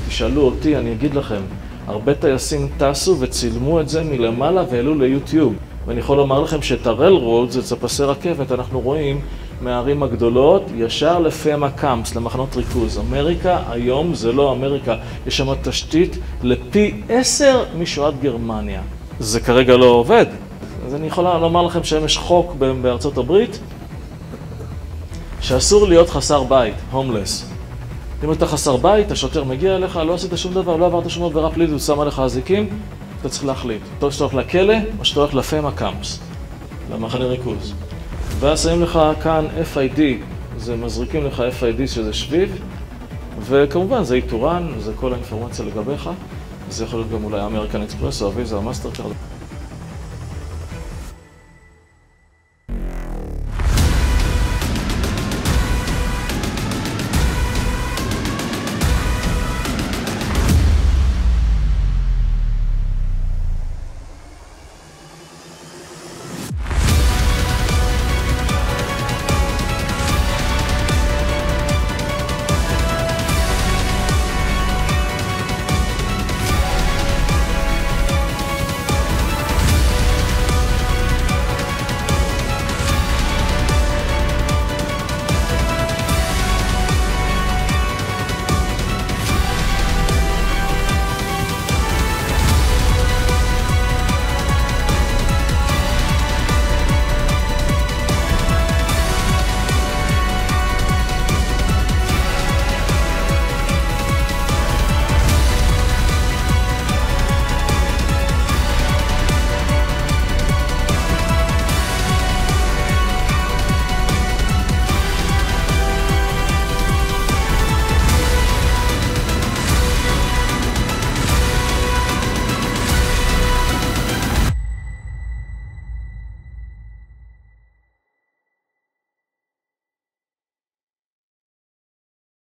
תשאלו אותי, אני אגיד לכם, הרבה טייסים טסו וצילמו את זה מלמעלה והעלו ליוטיוב. ואני יכול לומר לכם שאת הרלרוד, זה פסי רכבת, אנחנו רואים מהערים הגדולות ישר לפמה קאמפס, למחנות ריכוז. אמריקה היום זה לא אמריקה, יש שם תשתית לפי 10 משואת גרמניה. זה כרגע לא עובד. אז אני יכולה לומר לכם שיש חוק בארצות הברית שאסור להיות חסר בית, הומלס. אם אתה חסר בית, השוטר מגיע אליך, לא עשית שום דבר, לא עברת שום עבירה פלילית, הוא שם עליך אזיקים, אתה צריך להחליט. אתה שאתה הולך לכלא או שאתה הולך לפמה קאמפס, למחנה ריכוז. ואז שמים לך כאן FID, זה מזריקים לך FID שזה שביב, וכמובן זה איתורן, זה כל האינפורמציה לגביך, זה יכול להיות גם אולי אמריקן אקספרס או הוויזה או מאסטרקארד.